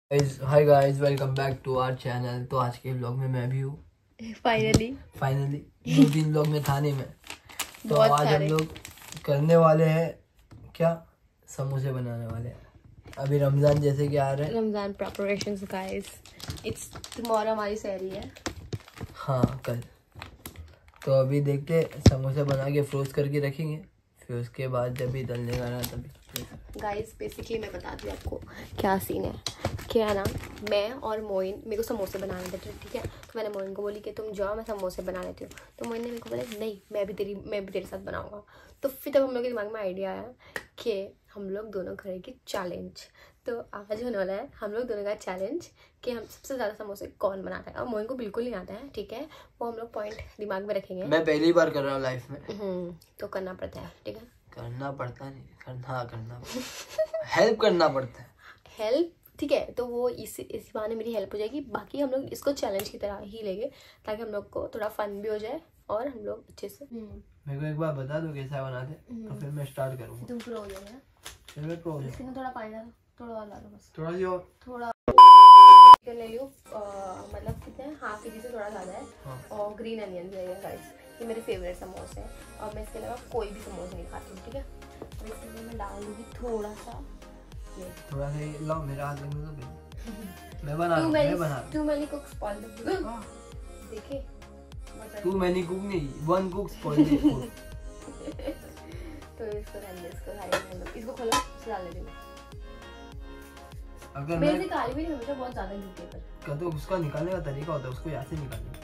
Hi guys, welcome back to our channel. तो आज के व्लॉग में मैं भी हूँ फाइनली 2-3 व्लॉग में था नहीं मैं। तो आज हम लोग करने वाले हैं क्या, समोसे बनाने वाले हैं। अभी रमजान जैसे कि आ रहे हैं, Ramzan preparations guys. It's tomorrow हमारी सहरी है। हाँ कल। तो अभी देखते समोसे बना के फ्रोज करके रखेंगे, फिर उसके बाद जब भी तलने का रहा तभी। गाइस बेसिकली मैं बताती हूँ आपको क्या सीन है। क्या ना, मैं और मोइन, मेरे को समोसे बनाने थे, ठीक है। तो मैंने मोइन को बोली कि तुम जाओ, मैं समोसे बना लेती हूँ। तो मोइन ने मेरे को बोला नहीं, मैं भी तेरे साथ बनाऊंगा। तो फिर तब हम लोग के दिमाग में आइडिया आया कि हम लोग दोनों करेंगे चैलेंज। तो आज होने वाला है हम लोग दोनों का चैलेंज कि हम सबसे ज़्यादा समोसे कौन बनाता है। और मोइन को बिल्कुल नहीं आता है, ठीक है। वो हम लोग पॉइंट दिमाग में रखेंगे। मैं पहली बार कर रहा हूँ लाइफ में। तो करना पड़ता है, ठीक है। करना पड़ता नहीं, करना हेल्प करना पड़ता है। हेल्प, ठीक है। तो वो इसी बहाने मेरी हेल्प हो जाएगी। बाकी हम लोग इसको चैलेंज की तरह ही लेंगे ताकि हम लोग को थोड़ा फन भी हो जाए और हम लोग अच्छे से। मेरे को एक बार बता दो कैसा बनाते, तो फिर मैं स्टार्ट करूँगा। तुम प्रो हो जाएगा। फिर मैं प्रो हो जाऊँ। इसमें थोड़ा पानी डालो, थोड़ा और डालो बस, थोड़ा सी और। थोड़ा चिकन ले लियो। मतलब कितने, हाफ केजी से थोड़ा ज़्यादा है। हाँ। और ग्रीन अनियन है गाइस, ये मेरे फेवरेट समोसे हैं। और मैं इसके अलावा कोई भी समोसे नहीं खाती हूँ, ठीक है। तो इसमें मैं डाल दूँगी थोड़ा सा, थोड़ा सा लाओ, मेरा हाथ लगने दो। मैं बना रहा हूँ। Too many cooks spoil the food. देखिए, Too many cook नहीं, one cook spoil the food. तो इसको रहने दो, इसको रहने दो, इसको खोलो, इसे डाल देती हूँ। अगर मेरे से काली भी नहीं, हमेशा बहुत ज़्यादा गिरती है पर। तो उसका निकालने का तरीका होता है, उसको यहाँ से निकालने।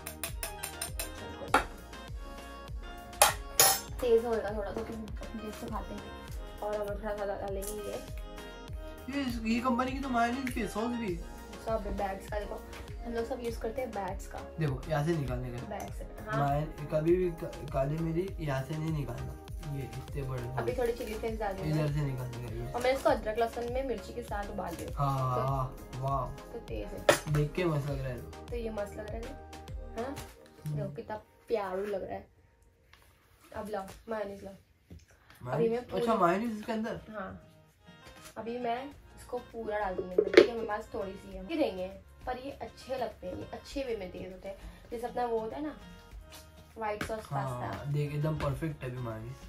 तेज होएगा थोड़ा तो जिससे खाते हैं। और हम थोड़ा सा डालेंगे ये कंपनी की तो मायोनीज भी, सॉस भी, सब बैग्स का। देखो हम लोग सब यूज करते हैं बैग्स का। देखो यहाँ से निकालने का बैग्स से, हाँ। कभी भी काली मिर्ची यहाँ से नहीं निकालना, ये इतने बड़े। अभी थोड़ी चिली फ्लेक्स डाल देंगे, इधर से निकालने का ये। और मैंने इसको अदरक लहसुन में मिर्ची के साथ उबाल दिया। हाँ वाह, तो तेज है, देख के मस्त लग रहा है। तो ये मस्त लग रहा है ना, हाँ। देखो कितना प्यारू लग रहा है। अब लाओ मायोनीज लाओ। अभी मैं अच्छा मायोनीज इसके अंदर, हाँ। अभी मैं इसको पूरा डाल दूंगी, क्योंकि हमारे पास थोड़ी सी है, देंगे। पर ये अच्छे लगते हैं, ये अच्छे वे में तेज होते हैं। जैसे अपना वो होता है ना व्हाइट सॉस पास्ता, देख एकदम परफेक्ट है अभी मायोनीज।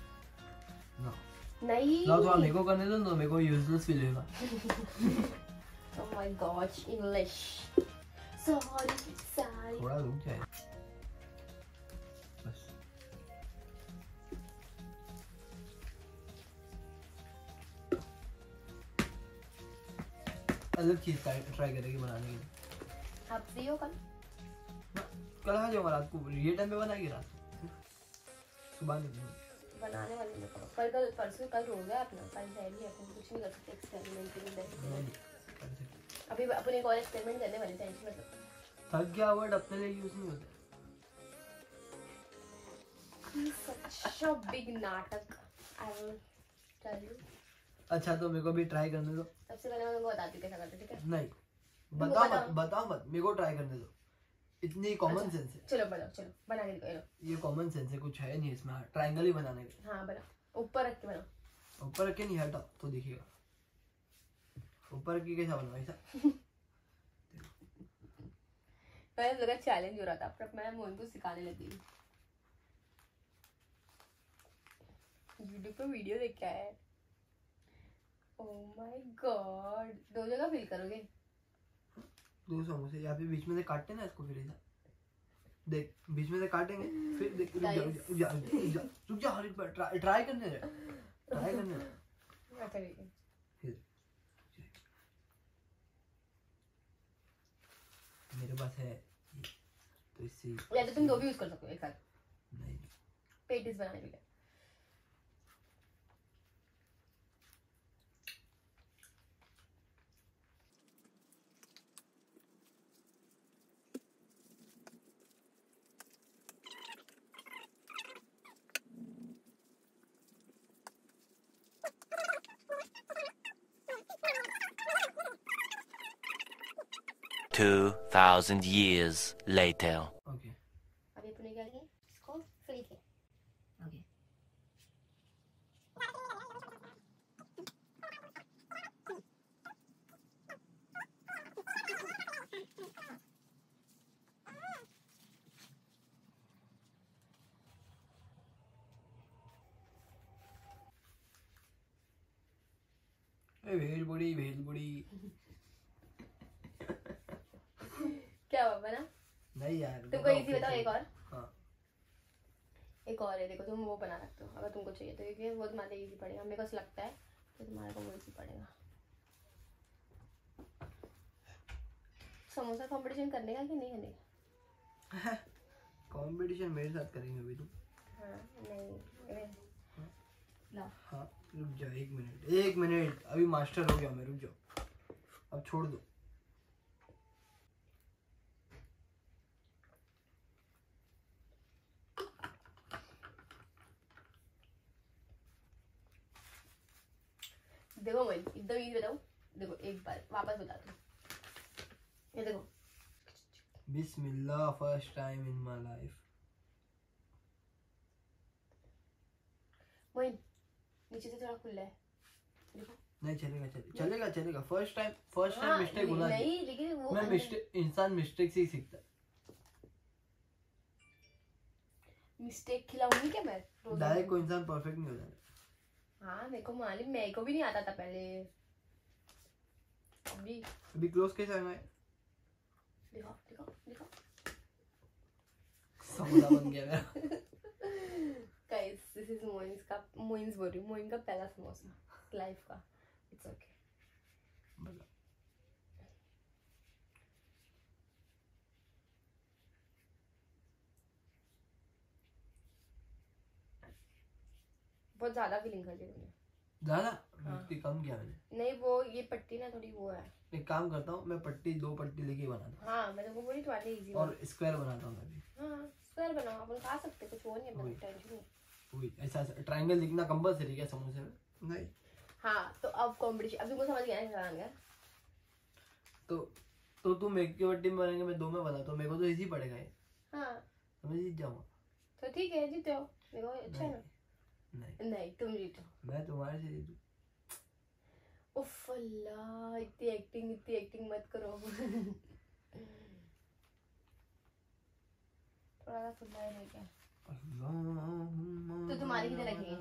नहीं लाओ थोड़ा मेरे को करने दो ना, मेरे को यूजलेस फील होगा। Oh my god, English sorry. थोड़ा रुक जाए बस। अलग चीज ट्राई करेंगे बनाने के लिए। आप फ्री हो कल? कल आ जाऊंगा रात को, ये टाइम पे बनाएगी रात को, सुबह नहीं बनाने वाले में कल परसों कल हो गया अपना, कल जाएगी, अपन कुछ नहीं कर सकते एक्सपेरिमेंट के लिए। अभी अपन एक और एक्सपेरिमेंट करने वाले, टेंशन मत लो। थक गया वर्ड अपने लिए यूज नहीं होता। Such a big नाटक, I will tell you। अच्छा तो मेरे को भी ट्राई करने दो। सबसे पहले मैं तुमको बताती हूँ कैसा करते, ठीक है। नहीं बताओ मत, मेरे को ट्राई करने दो। इतनी कॉमन सेंस है। चलो बनाओ, चलो बना के दिखाओ। ये कॉमन सेंस है, कुछ है नहीं इसमें। ट्रायंगल ही बनाने का। हाँ बनाओ, ऊपर रख के बनाओ। ऊपर रख के नहीं, हटाओ तो दिखेगा। ऊपर रख के कैसा बनाओ ऐसा? पहले लगा चैलेंज हो रहा था, पर मैं मोहन को सिखाने लगी। यूट्यूब पे वीडियो देख के आया है। ओह माय गॉड, दो जगह फिल करोगे? दो समोसे यहाँ पे बीच में से काटते ना इसको, फिर ऐसा देख, बीच में से काटेंगे, फिर देख रुक जा, ट्राई करने दे। अच्छा ठीक है। मेरे पास है तो इससे, या तो तुम दो भी यूज कर सकते हो एक साथ, नहीं पेटीज बनाने के लिए। Two 2,000 years later. ओके। अभी अपने क्या करेंगे, इसको फिल किया। ओके। भेलपुरी भेलपुरी। क्या हुआ बना? नहीं यार तुमको इजी बताओ एक और। हाँ एक और है, देखो तुम वो बना सकते हो अगर तुमको चाहिए तो, क्योंकि वो तुम्हारे इजी पड़ेगा, मेरे को ऐसा लगता है कि तुम्हारे को वो इजी पड़ेगा। समोसा कंपटीशन करने का कि नहीं करने का? कंपटीशन मेरे साथ करेंगे अभी तुम? हाँ नहीं ला। हाँ रुक जाओ 1 मिनट 1 मिनट, अभी मास्टर हो गया मैं, रुक जाओ अब छोड़ दो। देखो मैं एकदम इजी बताऊँ, देखो एक बार वापस बता दो, ये देखो। बिस्मिल्लाह, first time in my life. Moin नीचे से थोड़ा खुला है, देखो। नहीं चलेगा चलेगा चलेगा, फर्स्ट टाइम मिस्टेक होना नहीं, लेकिन वो मैं इंसान मिस्टेक से ही सीखता है। मिस्टेक खिलाऊंगी क्या मैं? डायरेक्ट कोई इंसान परफेक्ट नहीं हो जाता। हाँ मेरे को मालूम, मेरे को भी नहीं आता था पहले। अभी क्लोज कैसे आना है? दिखाओ दिखाओ दिखाओ। समोसा बन गया मेरा। गाइस दिस इज मोइंस बोल रही हूँ, मोइन का पहला समोसा लाइफ का। It's okay. बहुत ज्यादा फीलिंग कर दी तुमने। ज्यादा? हाँ। कम किया मैंने। नहीं वो ये पट्टी ना थोड़ी वो है। एक काम करता हूँ मैं, 2 पट्टी लेके बनाता हूँ। हाँ मैं तुमको बोली तुम्हारे लिए इजी और स्क्वायर बनाता हूँ मैं भी। हाँ स्क्वायर बनाओ, अपन खा सकते, कुछ वो नहीं है, टेंशन नहीं। वही ऐसा ट्रायंगल लिखना कंपलसरी है समोसे में? नहीं। हाँ तो अब कॉम्पिटिशन, अब तुमको समझ गया ना? तो तुम एक की पट्टी में बनाएंगे, मैं 2 में बनाता हूँ, मेरे को तो इजी पड़ेगा ये। हाँ तो मैं जीत जाऊंगा। तो ठीक है, जीते हो, मेरे को अच्छा है ना। नहीं तुम जीतो। मैं तुम्हारे से जीतू? उफ अल्लाह, इतनी एक्टिंग मत करो। थोड़ा सा सुनना है क्या? तो तुम्हारी किधर रखेंगे?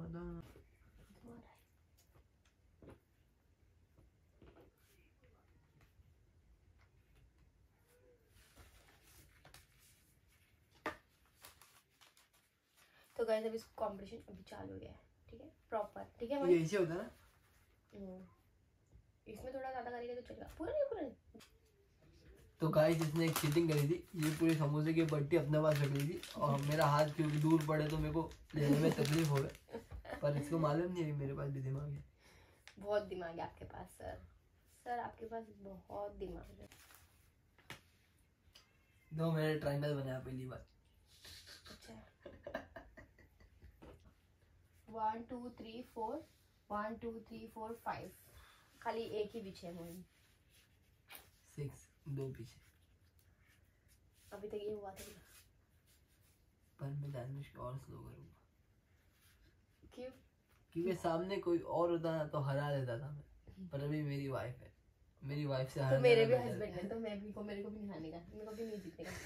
तो गाइस अभी कंपटीशन अभी चालू हो गया है, ठीक है प्रॉपर, ठीक है। ये ऐसे होता है ना? इसमें थोड़ा ज्यादा करेंगे तो चलेगा, पूरा नहीं। तो गाइस इसने एक चीटिंग करी थी, ये पूरे समोसे की पट्टी अपने पास रख ली थी और मेरा हाथ क्योंकि दूर पड़े तो मेरे को लेने में तकलीफ हो गई, पर इसको मालूम नहीं है मेरे पास भी दिमाग है। बहुत दिमाग है आपके पास सर आपके पास बहुत दिमाग है। 2 मैंने ट्रायंगल बनाया पहली बार। अच्छा 1 2 3 4 1 2 3 4 5 खाली एक ही पीछे है मोइन। 6 2 पीछे। अभी तक ये हुआ था पर मैं जानबूझ के और स्लो करूंगा। क्यों? क्योंकि सामने कोई और होता ना तो हरा देता था मैं, पर अभी मेरी वाइफ है, मेरी वाइफ से तो मेरे भी हस्बैंड है, तो मेरे को भी नहीं हारने का, मेरे को भी नहीं जीतने का।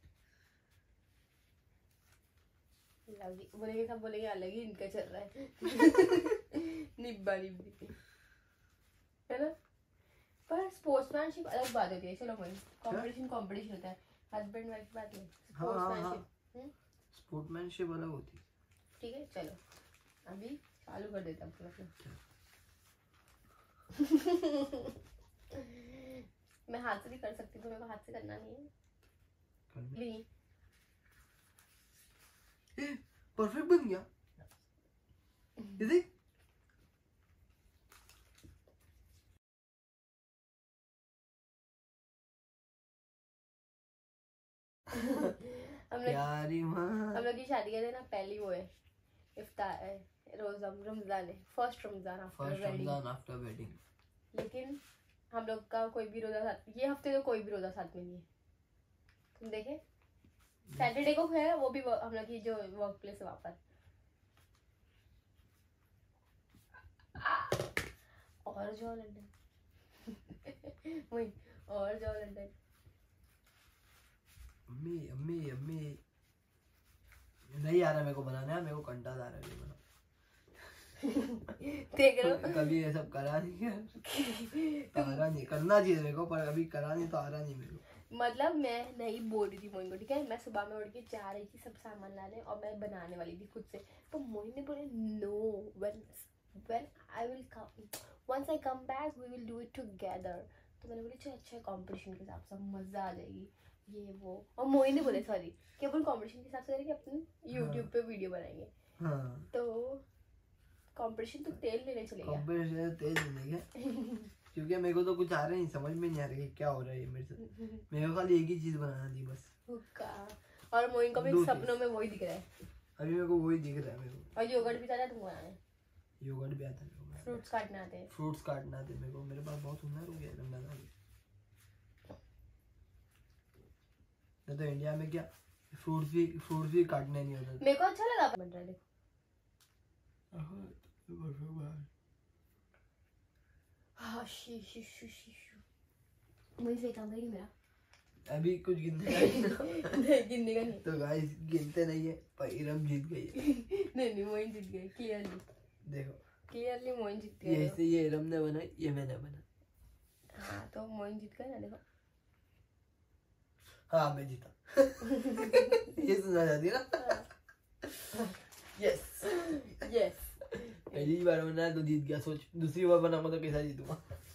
बोलेंगे सब बोलेंगे अलग ही इनका चल रहा है। निब्बा निब्बी है ना। पर स्पोर्ट्समैनशिप अलग बात होती है। चलो कोई कंपटीशन होता है, हस्बैंड वाइफ की बात नहीं, स्पोर्ट्समैनशिप स्पोर्ट्समैनशिप अलग होती है। ठीक है चलो अभी चालू कर देता हूँ। मैं हाथ से भी कर सकती हूँ, मेरे को हाथ से करना नहीं है। परफेक्ट बन गया। देख हम लोग की शादी का ना पहली वो है इफ्तार रमजान है, फर्स्ट रमजान आफ्टर वेडिंग। लेकिन हम लोग का कोई भी रोजा साथ, ये हफ्ते तो कोई भी रोजा साथ में नहीं है। तुम देखे सैटरडे को है वो भी हम लोग की जो वर्क प्लेस है वहां पर। और जाओ लंदन। वही और जाओ लंदन। अम्मी नहीं आ रहा मेरे को बनाना है, मेरे को कंटाल आ रहा है बना। देख रहे हो, कभी ये सब करा नहीं है, तो आ रहा नहीं, करना चाहिए मेरे को, पर अभी करा नहीं तो आ रहा नहीं मेरे को। मतलब मैं नहीं बोल रही थी मोइन को, ठीक है, मैं सुबह में उठ के जा रही थी सब सामान लाने और मैं बनाने वाली थी खुद से, तो मोइन ने बोले no, when I will come, once I come back we will do it together। तो मैंने बोली चल अच्छा कंपटीशन के हिसाब से मजा आ जाएगी ये वो, और मोइन ने बोले सॉरी कि अपन कंपटीशन के हिसाब से करेंगे, अपने यूट्यूब पे वीडियो बनाएंगे। हाँ। तो कंपटीशन तो तेल लेने चलेगा, कंपटीशन तेल लेने का क्योंकि मेरे को तो कुछ आ रहा नहीं, समझ में नहीं आ रहा है क्या हो रहा है मेरे से, मेरे को खाली एक ही चीज बनाना थी बस, हुक्का। और मोइन को भी सपनों में वही दिख रहा है, अभी मेरे को वही दिख रहा है मेरे को। और योगर्ट भी आता है तुमको बनाने? योगर्ट भी आता है मेरे को, फ्रूट्स काटना आते हैं, फ्रूट्स काटना आते मेरे को, मेरे पास बहुत हुनर हो गया बनाना की। तो इंडिया में क्या फ्रूट्स भी काटने नहीं होता। मेरे को अच्छा लगा बन रहा है, देखो हाँ मुझे सही काम करेगी मेरा, अभी कुछ गिनने का नहीं गिनने का नहीं, तो गाइस गिनते नहीं है, पर इरम जीत गई है। नहीं मोइन जीत गई क्लियरली, देखो क्लियरली मोइन जीत गया, ये इरम ने बनाई, ये मैंने बना। हाँ तो मोइन जीत गया ना, देखो हाँ मैं जीता। ये सुना जाती है ना, यस यस पहली बार बनाया तो जीत गया, सोच दूसरी बार बनाऊंगा तो कैसा जीतूंगा।